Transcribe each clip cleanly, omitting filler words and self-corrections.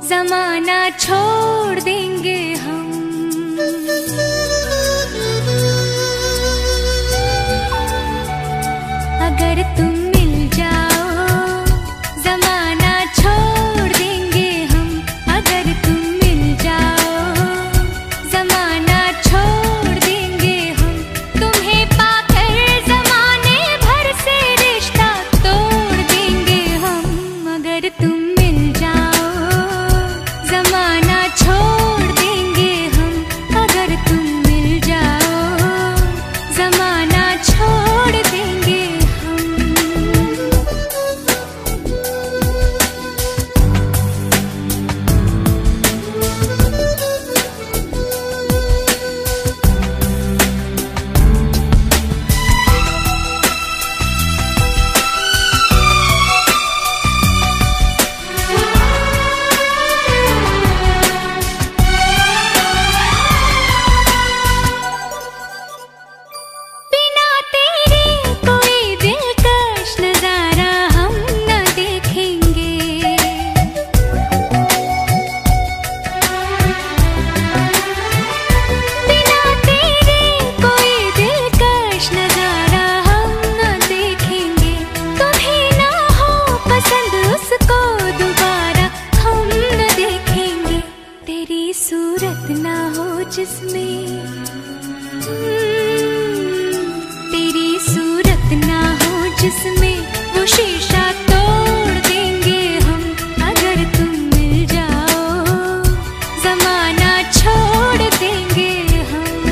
जमाना छोड़ देंगे हम। अगर तुम मिल जाओ जमाना छोड़ देंगे हम। अगर तुम मिल जाओ जमाना छोड़ देंगे हम। तुम्हें पाकर जमाने भर से रिश्ता तोड़ देंगे हम। अगर तुम मिल जाओ जमाना छोड़ देंगे हम। अगर तुम मिल जाओ जमाना छोड़ देंगे हम। बिना तेरे कोई दिलकश नजारा हम न देखेंगे। बिना तेरे कोई दिलकश नजारा हम न देखेंगे। तुम्हें ना हो पसंद उसको दोबारा हम न देखेंगे। तेरी सूरत ना हो जिसमें तेरी सूरत ना हो जिसमें वो शीशा तोड़ देंगे हम। अगर तुम मिल जाओ जमाना छोड़ देंगे हम।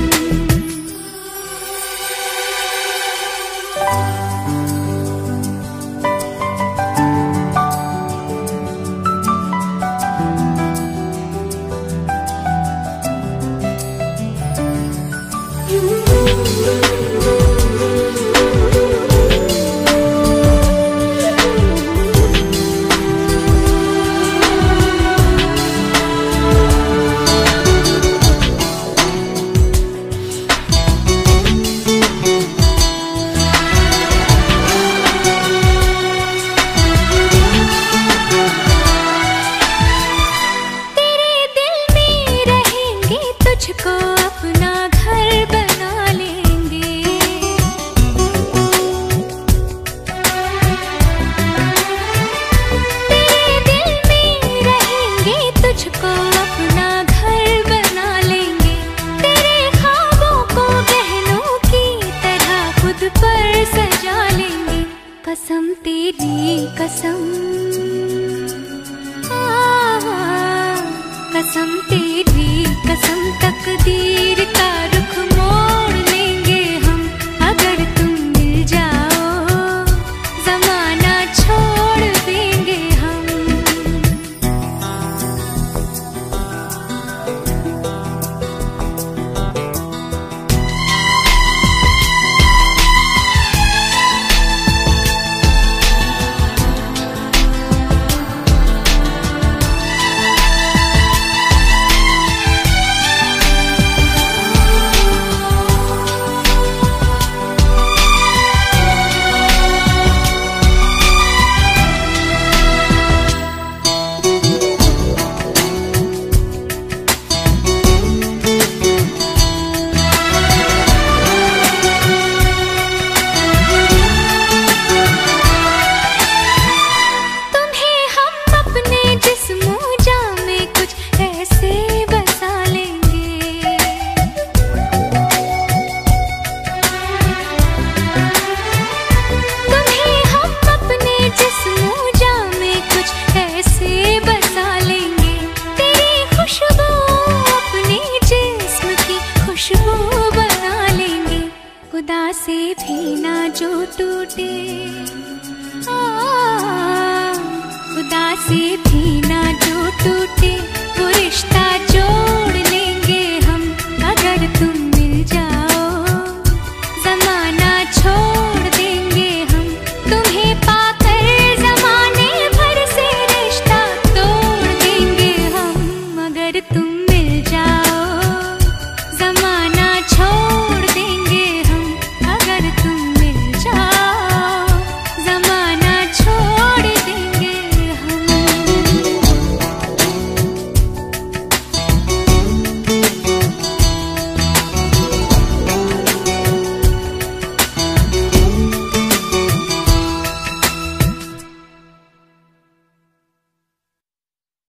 तेरे दिल में रहेंगे तुझको अपना घर बना लेंगे। तेरे दिल में रहेंगे तुझको अपना घर बना लेंगे। तेरे ख्वाबों को बहनों की तरह खुद पर सजा लेंगे। कसम तेरी कसम कसम तेरी कसम तकदीर